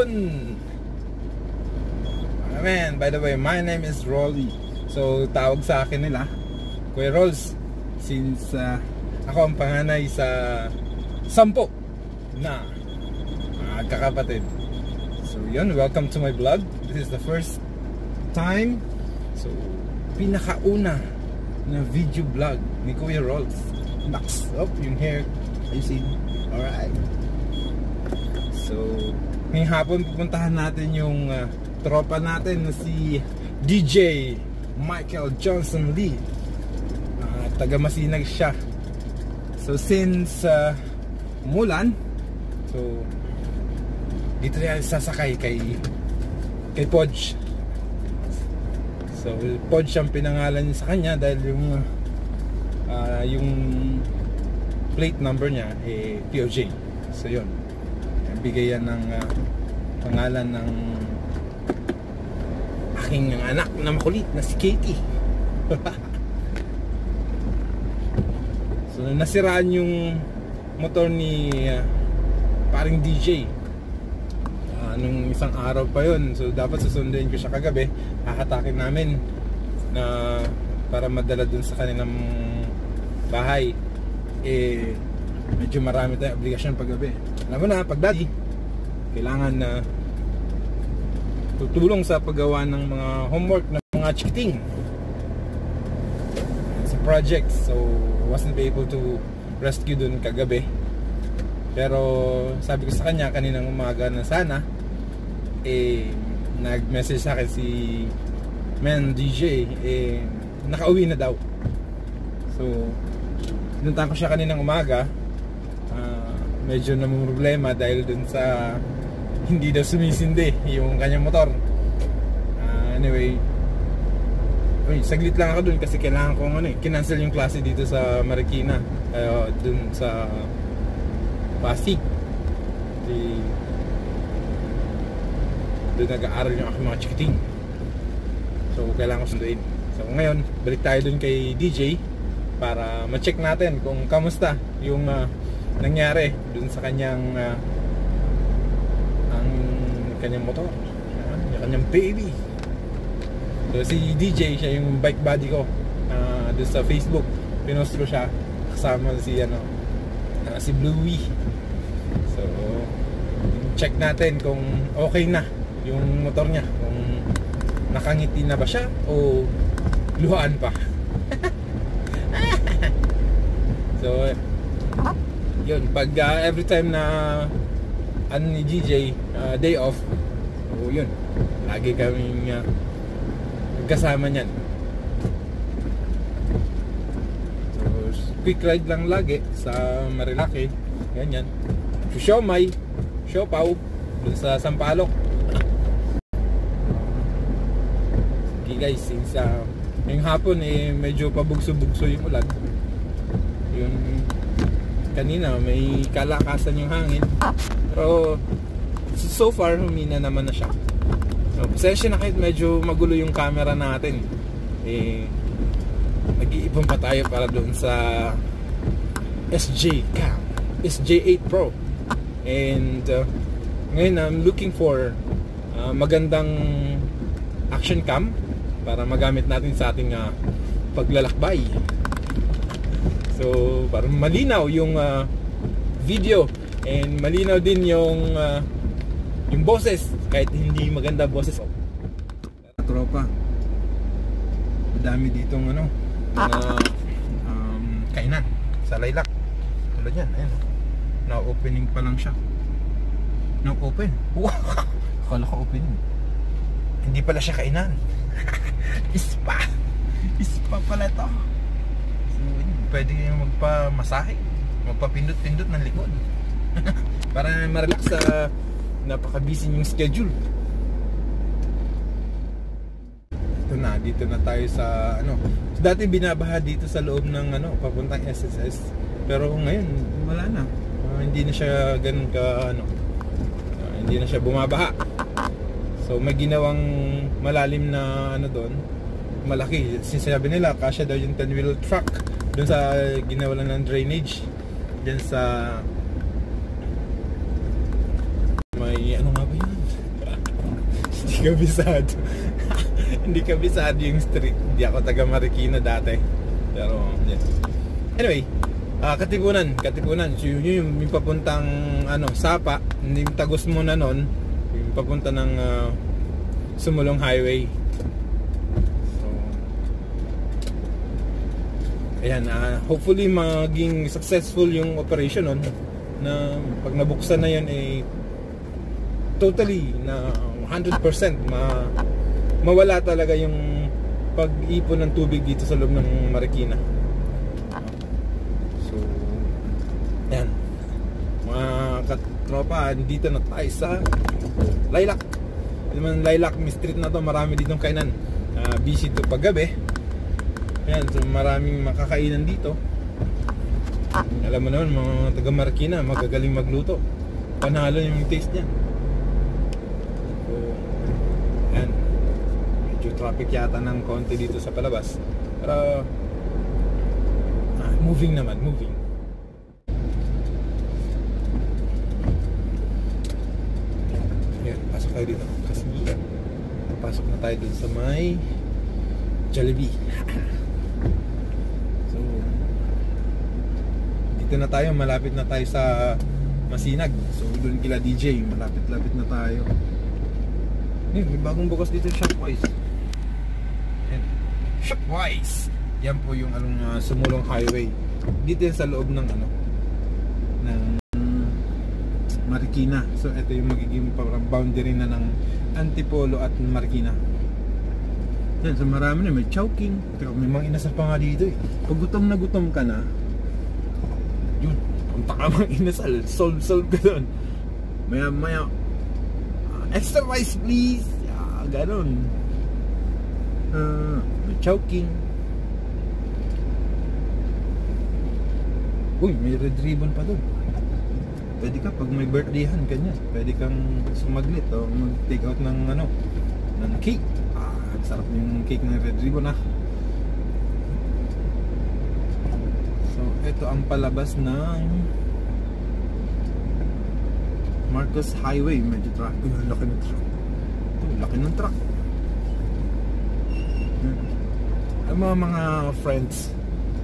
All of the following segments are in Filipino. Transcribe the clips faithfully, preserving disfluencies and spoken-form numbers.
Yun! Man, by the way, my name is Rolly. So, tawag sa akin nila Kuya Rolls, since uh, ako ang panganay sa sampo na uh, kakapatid. So, yun, welcome to my vlog. This is the first time, so pinakauna na video vlog ni Kuya Rolls. Max up yung hair, you see? Alright. So, ngayong hapon pupuntahan natin yung uh, tropa natin na si D J Michael Johnson Lee. uh, Taga Masinag siya. So since uh, umulan, so dito rin sasakay kay kay Podge. So Podge ang pinangalan niya sa kanya dahil yung uh, yung plate number niya eh P O J. So yun, bigay yan ng uh, pangalan ng aking anak na makulit na si Katie. So nasiraan yung motor ni uh, paring D J uh, nung isang araw pa yun. So dapat susunduin ko siya kagabi. Hahatakin namin na para madala dun sa kanilang bahay. Eh medyo marami tayong obligasyon paggabi. Alam mo na, pag daddy kailangan na uh, tutulong sa paggawa ng mga homework ng mga chikiting sa project. So wasn't able to rescue dun kagabi, pero sabi ko sa kanya kaninang umaga na sana eh nag-message sa akin si man D J eh nakauwi na daw. So pinuntahan ko siya kaninang umaga. uh, medyo namang problema dahil dun sa hindi daw sumisindi yung kanyang motor. uh, Anyway, uy, saglit lang ako dun kasi kailangan kong ano eh, kinancel yung klase dito sa Marikina, uh, dun sa Pasig. Di, dun nag-aaral yung aking mga chikiting. So kailangan ko sunduin. So ngayon, balik tayo dun kay D J para ma-check natin kung kamusta yung uh, nangyari dun sa kanyang uh, kanyang motor, yung kanyang baby. So si D J, siya yung bike buddy ko. uh, doon sa Facebook pinost ko siya kasama si ano uh, si Bluey. So check natin kung okay na yung motor niya, kung nakangiti na ba siya o luhaan pa. So yun, pag uh, every time na ano ni D J uh, day off, so yun, lagi kaming uh, kasama niyan. So quick ride lang lagi sa Marilaki, ganyan. Siomay, siopaw dun sa Sampaloc. Okay guys, since uh, ngayong hapon eh medyo pabugso-bugso yung ulan, yung kanina may kalakasan yung hangin, pero so far humina naman na siya. So, pasensya na kahit medyo magulo yung camera natin. Eh nag-iipon pa tayo para doon sa S J Cam, S J eight Pro. And uh, ngayon I'm looking for uh, magandang action cam para magamit natin sa ating uh, paglalakbay. So para malinaw yung uh, video and malinaw din yung uh, yung boses kahit hindi maganda boses. Tropa, madami ditong ano na um, kainan sa Lilac. Tulad yan, ayun, now opening pa lang siya. Now open. Wow, akala ko open, hindi pala siya kainan. Ispa Ispa pala to. Pwede kayong magpa-masahe, magpapindot-pindot ng likod para ma-relax sa napaka-busy yung schedule. Ito na, dito na tayo sa ano. So, dati binabaha dito sa loob ng ano, papuntang S S S. Pero ngayon, wala na. Uh, hindi na siya ganun ka ano. Uh, hindi na siya bumabaha. So may ginawang malalim na ano doon, malaki. Sinasabi nila kasya daw yung ten wheel truck doon sa ginawa lang ng drainage diyan sa may ano nga ba yun, kabisado. Hindi kabisado yung street. Hindi ako taga Marikina dati. Pero, yeah. Anyway, uh, Katipunan. Katipunan. So, yun yung, yung papuntang ano, Sapa. Yung tagos mo na nun. Yung papunta ng uh, Sumulong Highway. So, ayan. Uh, hopefully, maging successful yung operation nun. Na pag nabuksan na yun, eh, totally na one hundred percent ma mawala talaga yung pag-ipon ng tubig dito sa loob ng Marikina. So, yan. Mga katropa, dito na tayo sa Lilac. Naman Lilac, may street na to, marami ditong kainan. Uh, busy to paggabi. Yan, so maraming makakainan dito. Alam mo naman, mga taga Marikina, magagaling magluto. Panalo yung taste niya. So, yan. Medyo traffic yata ng konti dito sa palabas. Pero, ah, moving naman, moving. Yan, pasok tayo dito. Kasi, papasok na tayo dun sa may Jollibee. So, dito na tayo, malapit na tayo sa Masinag. So doon kila D J, malapit-lapit na tayo. Eh, may bagong bukas dito, Shopwise. Yan. Shopwise! Yan po yung anong uh, Sumulong Highway. Dito yan sa loob ng ano, ng Marikina. So ito yung magiging boundary na ng Antipolo at Marikina. Yan, so marami na, may Chowking. May mga inasal pa nga dito eh. Pag gutom na gutom ka na, yun, punta ka mga inasal, solve solve ka doon. Maya maya uh, extra rice please, yeah, ganon. uh, may Chowking. Uy, may red ribbon pa doon. Pwede ka pag may birthdayhan ganyan, pwede kang sumaglit o mag take out ng ano, ng cake. Ah, sarap yung cake ng red ribbon ah. Ito ang palabas ng Marcos Highway. Medyo truck. Uy, laki ng truck. Ito, laki ng truck. Ang mga mga friends,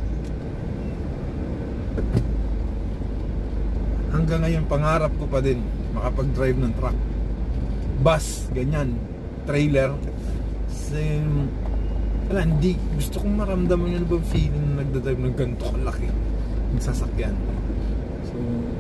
hanggang ngayon pangarap ko pa din makapag-drive ng truck, bus, ganyan, trailer. Same. Wala, hindi, gusto kong maramdaman yun ba feeling na nagdadrive ng ganito kalaki yung sasakyan. So,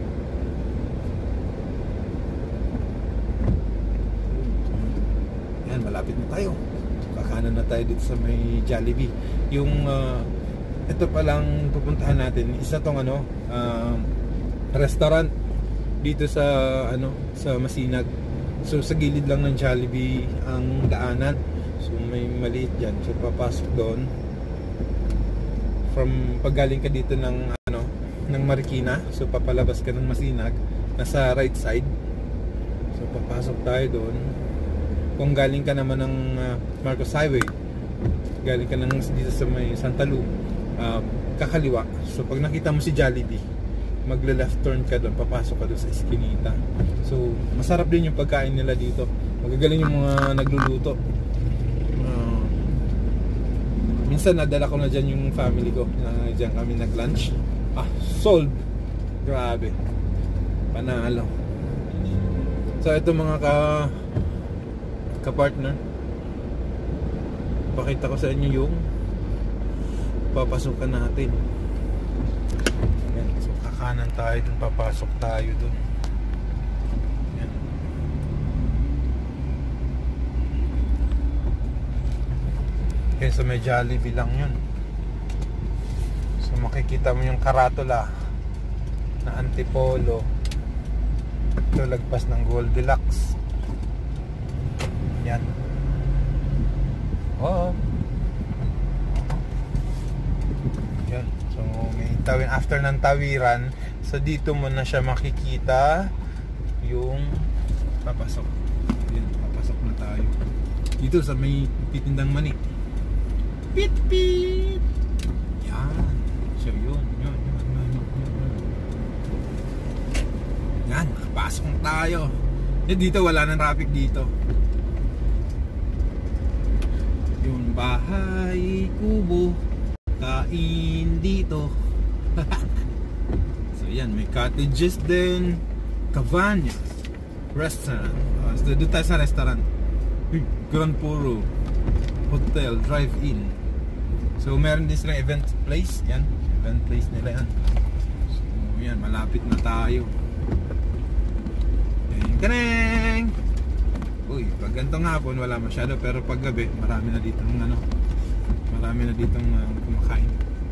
yan, malapit na tayo. Kakanan na tayo dito sa may Jollibee. Yung uh, ito palang pupuntahan natin, isa tong ano, uh, restaurant dito sa ano, sa Masinag. So sa gilid lang ng Jollibee ang daanan. So may maliit dyan. So papasok doon. From paggaling ka dito ng ano, ng Marikina, so papalabas ka ng Masinag, nasa right side. So papasok tayo doon. Kung galing ka naman ng uh, Marcos Highway, galing ka ng dito sa may Santa Lu, uh, kakaliwa. So pag nakita mo si Jollibee, magla-left turn ka doon, papasok ka doon sa eskinita. So masarap din yung pagkain nila dito. Magagaling yung mga nagluluto. Uh, minsan nadala ko na dyan yung family ko, na dyan kami nag-lunch. Ah, sold! Grabe, panalo. So ito mga ka ka-partner, pakita ko sa inyo yung papasukan natin. Yan. So kakanan tayo dun, papasok tayo dun. Yan. Okay, so may Jollibee lang yun. So makikita mo yung karatula na Antipolo. Ito lagpas ng Goldilocks. Yan. Oh. Yan. So may tawin, after ng tawiran, so dito mo na siya makikita yung papasok. Yan, papasok na tayo. Dito sa may titindang mani. Pit pit. Yan. So yun, yun, yun, yun, yun, yun. Yan, nakapasok na tayo. Eh, dito wala nang traffic dito. Bahay kubo, kain dito. So yan, may cottages din. Cabañas Restaurant. Uh, so doon tayo sa restaurant. Grand Puro Hotel, drive-in. So meron din silang event place. Yan, event place nila yan. So yan, malapit na tayo. Kaneng! Uy, pag gantong hapon wala masyado, pero pag gabi marami na ditong ano, marami na ditong uh, kumakain.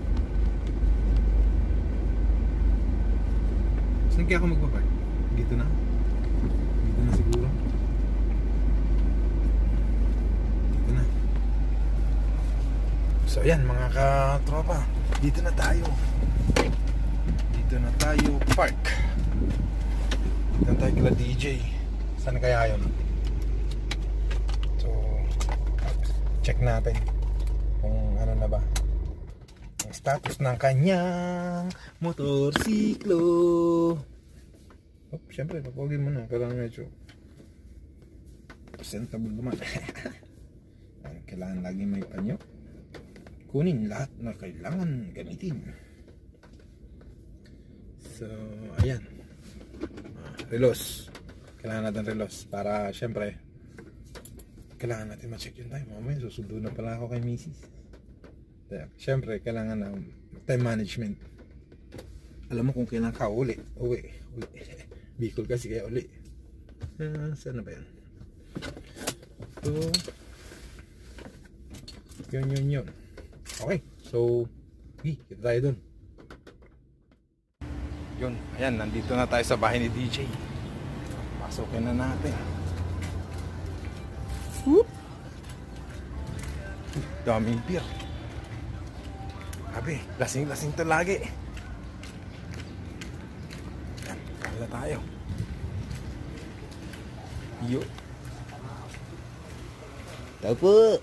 Saan kaya ako magpapark? Dito na? Dito na siguro? Dito na. So yan mga katropa, dito na tayo. Dito na tayo park. Dito na tayo kila D J. Saan kaya yun? So check natin kung ano na ba ang status ng kanyang motorsiklo. Oh, syempre papagin mo na, kailangan medyo presentable naman. Kailangan lagi may panyo. Kunin lahat na kailangan gamitin. So ayan, uh, relos. Kailangan natin relos para syempre kailangan natin ma-check yung time. Mamaya susundo na pala ako kay Missus Kaya, syempre, kailangan na time management. Alam mo kung kailan ka uli. Uwi. Uli. Bicol kasi kaya uli. Uh, saan na ba yan? Ito. Yun, yun, yun. Okay. So, hi, kita tayo dun. Yun. Ayan, nandito na tayo sa bahay ni D J. Pasukin na natin. Whoop! Daming beer. Sabi, lasing-lasing to lagi. Yan, kala tayo. Yo. Tao po.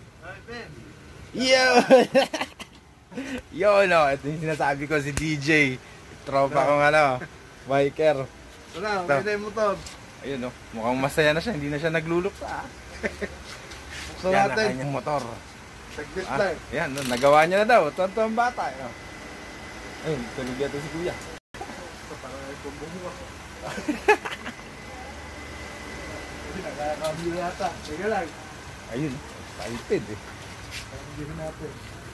Yo! Yo, no. Ito yung sinasabi ko si D J. Tropa kong ano, biker. Wala, may na yung motor. Ayun, no. Mukhang masaya na siya. Hindi na siya nagluluksa. So yan natin. ang kanyang motor. Saglit Ah, lang. yan, no, nagawa niya na daw. Tonto ang bata. No? Ayun, tulig ito si kuya. Ito, parang ay pumbuho ako. Nakakabili yata. Sige lang. Ayun, excited eh. Nakakabili natin.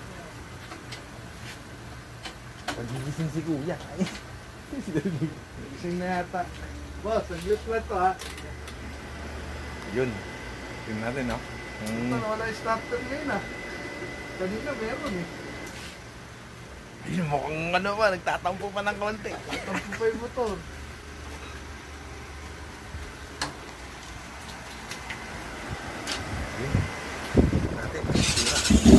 Pagigising si kuya. Gising na yata. Boss, saglit lang to ha. Yun. Tingnan natin, no? Hmm. Ito, wala yung starter ngayon ha. Kanina meron eh. Ayun, mukhang ano ba, nagtatampo pa ng konti. Tampo pa yung motor. Ayun. Natin, sira.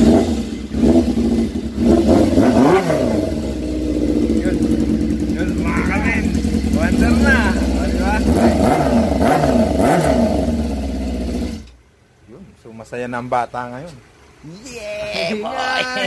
Yun. Yun, mga kamen. Wonder na. O, diba? Yun, so masaya na ang bata ngayon. Yeah, boy!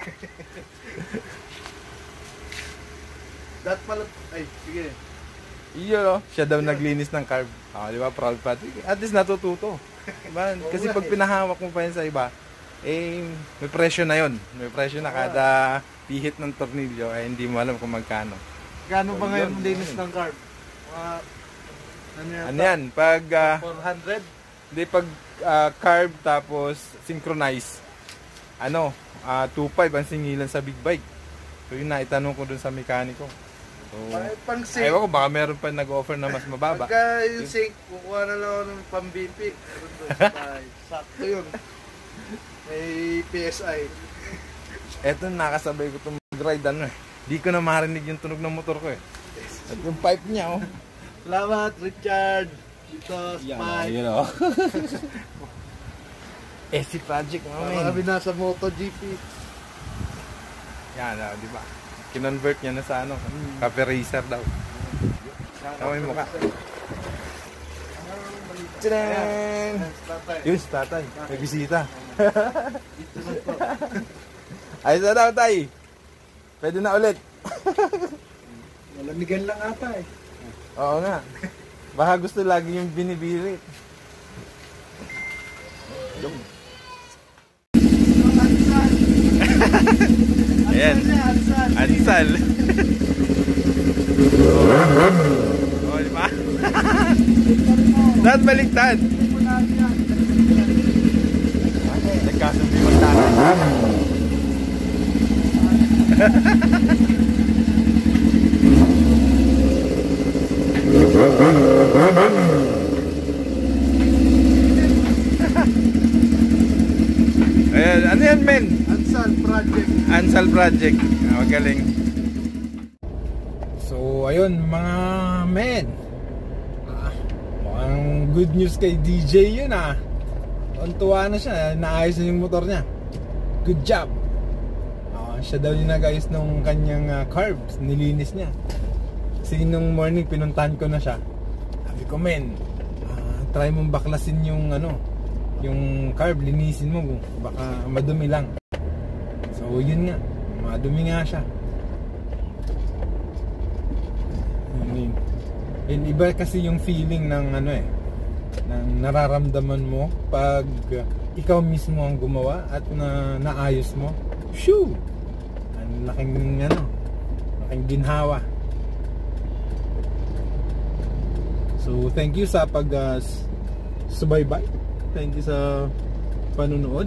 Dat pala, ay, sige. Iyo, no? Siya daw naglinis ng carb. Ah, di ba? Proud pa. At least natututo. Diba? Kasi pag pinahawak mo pa yun sa iba, eh, may presyo na yun. May presyo na kada pihit ng tornilyo, eh, hindi mo alam kung magkano. Gano'n ba So, ngayon yun, linis yun. ng carb? Mga, ano yata? Ano yan? Pag, ah, four hundred? hindi, pag ah, carb tapos synchronize, ano, uh, two point five ang singilan sa big bike. So yun na, itanong ko dun sa mekaniko. So, Ay, pang sync. ayaw ko, baka meron pa nag-offer na mas mababa. Pagka yung sync, kukuha na lang ako ng pang-B P. Meron doon sa bahay. Sakto yun. May P S I. Eto, nakasabay ko itong mag-ride, ano eh. Di ko na marinig yung tunog ng motor ko eh. At yung pipe niya, oh. Salamat, Richard. Dito, Spike. Yan, oh. S C Project, Para mga kami nasa MotoGP. yan, oh, di ba? Kinonvert niya na sa ano, cafe racer daw. Tama yung mukha. Tadang! Yun, si tatay. May bisita. Dito na to. Ayos na daw, tay. Pwede na ulit. Malamigan lang ata eh. Oo nga. Baka gusto lagi yung binibirit. Yung Ayan. Ansal. Ansal. Oh, di ba? Dapat baliktad. Nagkasundi mo sa akin. Ayan, ano yan, men? Ansal Project. Ansal Project. Ah, magaling. So, ayun, mga men. Ah, mukhang good news kay D J yun ah. Tuwa na siya, naayos na yung motor niya. Good job. Ah, siya daw yung nag-ayos nung kanyang uh, carbs, nilinis niya. Kasi nung morning pinuntahan ko na siya. Sabi ko, men, uh, try mong baklasin yung ano, yung carb, linisin mo, baka madumi lang. So yun nga, madumi nga siya. Yun, yun, iba kasi yung feeling ng ano eh, ng nararamdaman mo pag uh, ikaw mismo ang gumawa at na naayos mo. Shoo! Ang laking ano, laking ginhawa. So thank you sa pag uh, subaybay. Thank you sa panunood.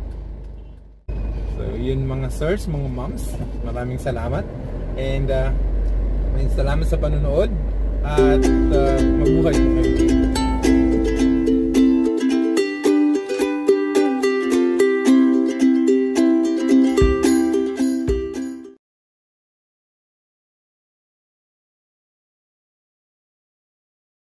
So yun mga sirs, mga moms, maraming salamat. And uh, maraming salamat sa panunood. At uh, mabuhay po kayo.